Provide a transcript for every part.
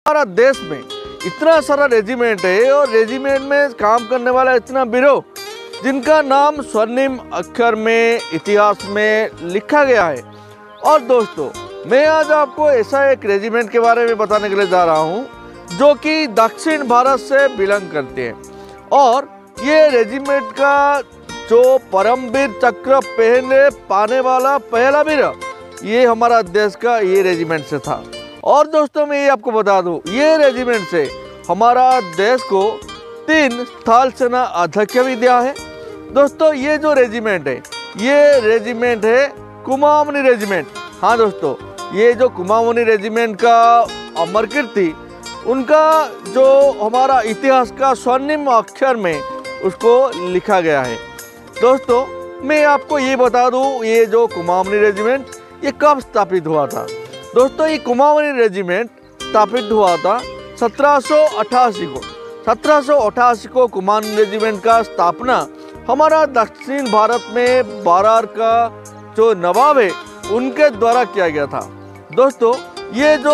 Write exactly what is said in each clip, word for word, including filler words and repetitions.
हमारा देश में इतना सारा रेजिमेंट है और रेजिमेंट में काम करने वाला इतना ब्यूरो जिनका नाम स्वर्णिम अक्षर में इतिहास में लिखा गया है। और दोस्तों, मैं आज आपको ऐसा एक रेजिमेंट के बारे में बताने के लिए जा रहा हूं जो कि दक्षिण भारत से बिलोंग करते हैं। और ये रेजिमेंट का जो परमवीर चक्र पहले पाने वाला पहला वीर ये हमारा देश का ये रेजिमेंट से था। और दोस्तों, मैं ये आपको बता दूं, ये रेजिमेंट से हमारा देश को तीन थल सेना अध्यक्ष भी दिया है। दोस्तों, ये जो रेजिमेंट है ये रेजिमेंट है कुमाऊनी रेजिमेंट। हाँ दोस्तों, ये जो कुमाऊनी रेजिमेंट का अमर कीर्ति उनका जो हमारा इतिहास का स्वर्णिम अक्षर में उसको लिखा गया है। दोस्तों, मैं आपको ये बता दूं, ये जो कुमाऊनी रेजिमेंट ये कब स्थापित हुआ था। दोस्तों, ये कुमाऊनी रेजिमेंट स्थापित हुआ था सत्रह सौ अट्ठासी को। सत्रह सौ अट्ठासी को कुमाऊनी रेजिमेंट का स्थापना हमारा दक्षिण भारत में बारार का जो नवाब है उनके द्वारा किया गया था। दोस्तों, ये जो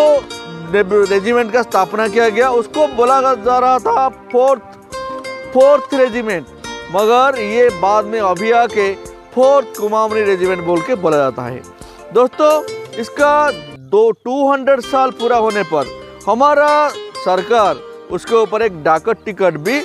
रेजिमेंट का स्थापना किया गया उसको बोला जा रहा था फोर्थ फोर्थ रेजिमेंट, मगर ये बाद में अभी आके फोर्थ कुमाऊनी रेजिमेंट बोल के बोला जाता है। दोस्तों, इसका दो टू हंड्रेड साल पूरा होने पर हमारा सरकार उसके ऊपर एक डाकट टिकट भी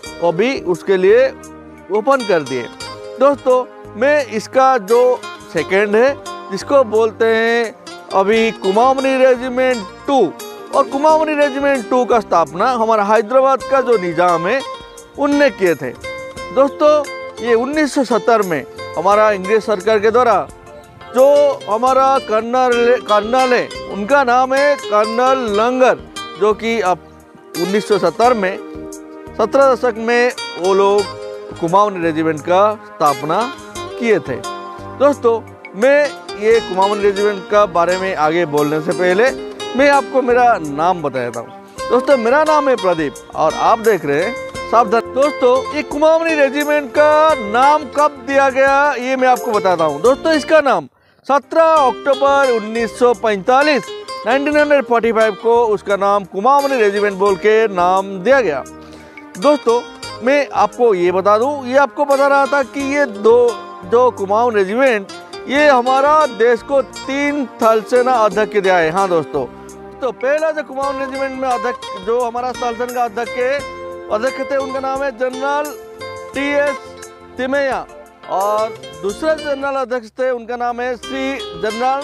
अभी उसके लिए ओपन कर दिए। दोस्तों, मैं इसका जो सेकंड है जिसको बोलते हैं अभी कुमाऊनी रेजिमेंट टू, और कुमाऊनी रेजिमेंट टू का स्थापना हमारा हैदराबाद का जो निजाम है उनने किए थे। दोस्तों, ये उन्नीस सौ सत्तर में हमारा इंग्लिश सरकार के द्वारा जो हमारा कर्नल कर्नल है उनका नाम है कर्नल लंगर, जो कि अब उन्नीस सौ सत्तर में सत्रह दशक में वो लोग कुमाऊनी रेजिमेंट का स्थापना किए थे। दोस्तों, मैं ये कुमाऊनी रेजिमेंट का बारे में आगे बोलने से पहले मैं आपको मेरा नाम बताता हूँ। दोस्तों, मेरा नाम है प्रदीप और आप देख रहे हैं सावधान। दोस्तों, ये कुमाऊनी रेजिमेंट का नाम कब दिया गया ये मैं आपको बताता हूँ। दोस्तों, इसका नाम सत्रह अक्टूबर उन्नीस सौ पैंतालीस उन्नीस सौ पैंतालीस को उसका नाम कुमाऊनी रेजिमेंट बोल के नाम दिया गया। दोस्तों, मैं आपको ये बता दूं, ये आपको बता रहा था कि ये दो जो कुमाऊनी रेजिमेंट ये हमारा देश को तीन थल सेना अध्यक्ष दिया है। हाँ दोस्तों, तो पहला जो कुमाऊनी रेजिमेंट में अध्यक्ष जो हमारा थल सेना का अध्यक्ष के अध्यक्ष थे उनका नाम है जनरल टी एस तिमैया, और दूसरे जनरल अध्यक्ष थे उनका नाम है श्री जनरल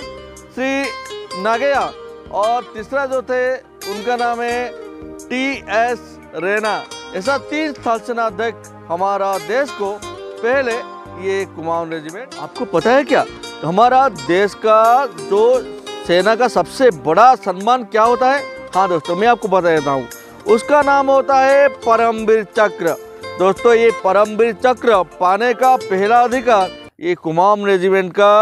श्री नागैया, और तीसरा जो थे उनका नाम है टी एस रेना। ऐसा तीन थल सेना अध्यक्ष हमारा देश को पहले ये कुमाऊनी रेजिमेंट। आपको पता है क्या हमारा देश का जो सेना का सबसे बड़ा सम्मान क्या होता है? हाँ दोस्तों, मैं आपको बता देता हूँ, उसका नाम होता है परमवीर चक्र। दोस्तों, ये परमवीर चक्र पाने का पहला अधिकार ये कुमाऊनी रेजिमेंट का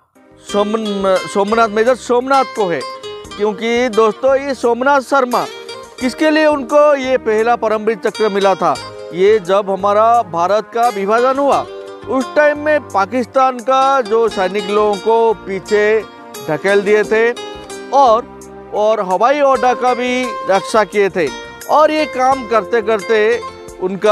सोम सोमनाथ मेजर सोमनाथ को है, क्योंकि दोस्तों ये सोमनाथ शर्मा किसके लिए उनको ये पहला परमवीर चक्र मिला था, ये जब हमारा भारत का विभाजन हुआ उस टाइम में पाकिस्तान का जो सैनिक लोगों को पीछे ढकेल दिए थे और और हवाई अड्डा का भी रक्षा किए थे, और ये काम करते करते उनका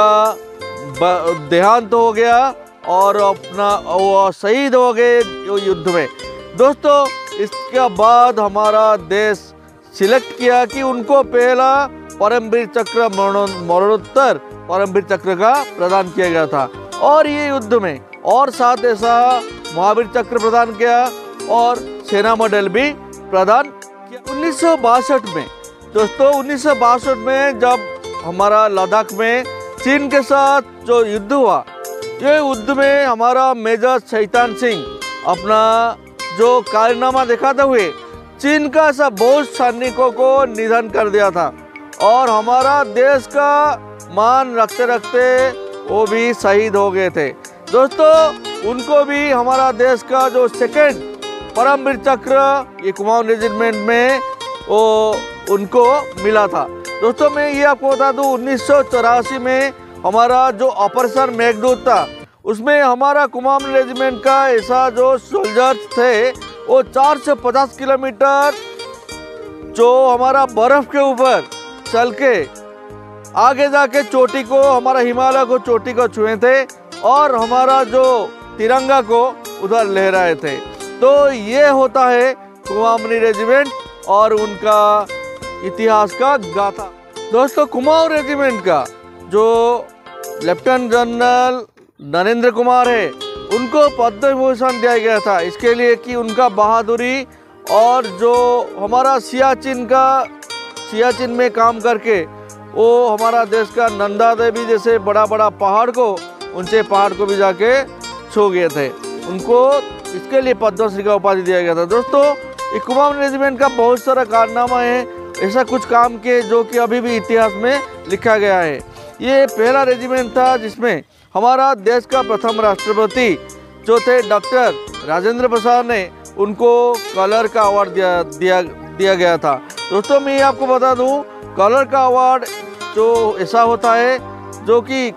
देहांत हो गया और अपना वो शहीद हो गए युद्ध में। दोस्तों, इसके बाद हमारा देश सिलेक्ट किया कि उनको पहला परमवीर चक्र मरणोत्तर परमवीर चक्र का प्रदान किया गया था, और ये युद्ध में और साथ ऐसा महावीर चक्र प्रदान किया और सेना मेडल भी प्रदान किया। उन्नीस सौ बासठ में दोस्तों उन्नीस सौ बासठ में जब हमारा लद्दाख में चीन के साथ जो युद्ध हुआ, ये युद्ध में हमारा मेजर शैतान सिंह अपना जो कारनामा दिखाते हुए चीन का ऐसा बहुत सैनिकों को निधन कर दिया था, और हमारा देश का मान रखते रखते वो भी शहीद हो गए थे। दोस्तों, उनको भी हमारा देश का जो सेकंड परमवीर चक्र ये कुमाऊनी रेजिमेंट में वो उनको मिला था। दोस्तों, मैं ये आपको बता दूं, उन्नीस सौ चौरासी में हमारा जो ऑपरेशन मेघदूत था उसमें हमारा कुमाऊनी रेजिमेंट का ऐसा जो सोल्जर्स थे वो चार सौ पचास किलोमीटर जो हमारा बर्फ के ऊपर चल के आगे जाके चोटी को, हमारा हिमालय को चोटी को छुए थे और हमारा जो तिरंगा को उधर लहराए थे। तो ये होता है कुमाऊनी रेजिमेंट और उनका इतिहास का गाथा। दोस्तों, कुमाऊं रेजिमेंट का जो लेफ्टिनेंट जनरल नरेंद्र कुमार है, उनको पद्म विभूषण दिया गया था इसके लिए कि उनका बहादुरी और जो हमारा सियाचिन का सियाचिन में काम करके वो हमारा देश का नंदा देवी जैसे बड़ा बड़ा पहाड़ को, ऊंचे पहाड़ को भी जाके छू गए थे, उनको इसके लिए पद्मश्री का उपाधि दिया गया था। दोस्तों, ये कुमाऊनी रेजिमेंट का बहुत सारा कारनामा है, ऐसा कुछ काम के जो कि अभी भी इतिहास में लिखा गया है। ये पहला रेजिमेंट था जिसमें हमारा देश का प्रथम राष्ट्रपति जो थे डॉक्टर राजेंद्र प्रसाद ने, उनको कलर का अवार्ड दिया दिया दिया गया था। दोस्तों, मैं आपको बता दूं, कलर का अवार्ड जो ऐसा होता है जो कि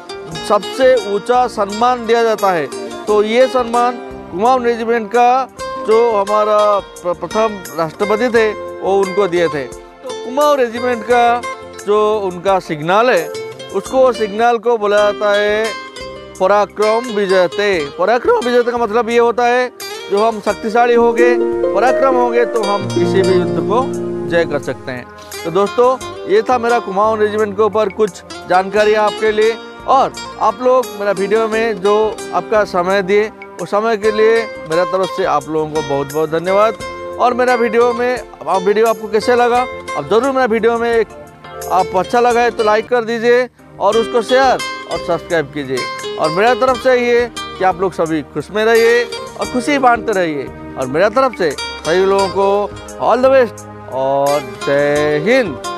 सबसे ऊंचा सम्मान दिया जाता है। तो ये सम्मान कुमाऊं रेजिमेंट का जो हमारा प्रथम राष्ट्रपति थे वो उनको दिए थे। तो कुमाऊं रेजिमेंट का जो उनका सिग्नल है, उसको सिग्नल को बोला जाता है पराक्रम विजयते। पराक्रम विजयते का मतलब ये होता है जो हम शक्तिशाली हो गए, पराक्रम हो गए तो हम किसी भी युद्ध को जय कर सकते हैं। तो दोस्तों, ये था मेरा कुमाऊं रेजिमेंट के ऊपर कुछ जानकारी आपके लिए, और आप लोग मेरा वीडियो में जो आपका समय दिए उस समय के लिए मेरा तरफ से आप लोगों को बहुत बहुत धन्यवाद। और मेरा वीडियो में आप वीडियो आपको कैसे लगा, अब ज़रूर मेरा वीडियो में एक आप अच्छा लगा है तो लाइक कर दीजिए और उसको शेयर और सब्सक्राइब कीजिए। और मेरा तरफ से ये कि आप लोग सभी खुश में रहिए और खुशी बांटते रहिए। और मेरा तरफ से सभी लोगों को ऑल द बेस्ट और जय हिंद।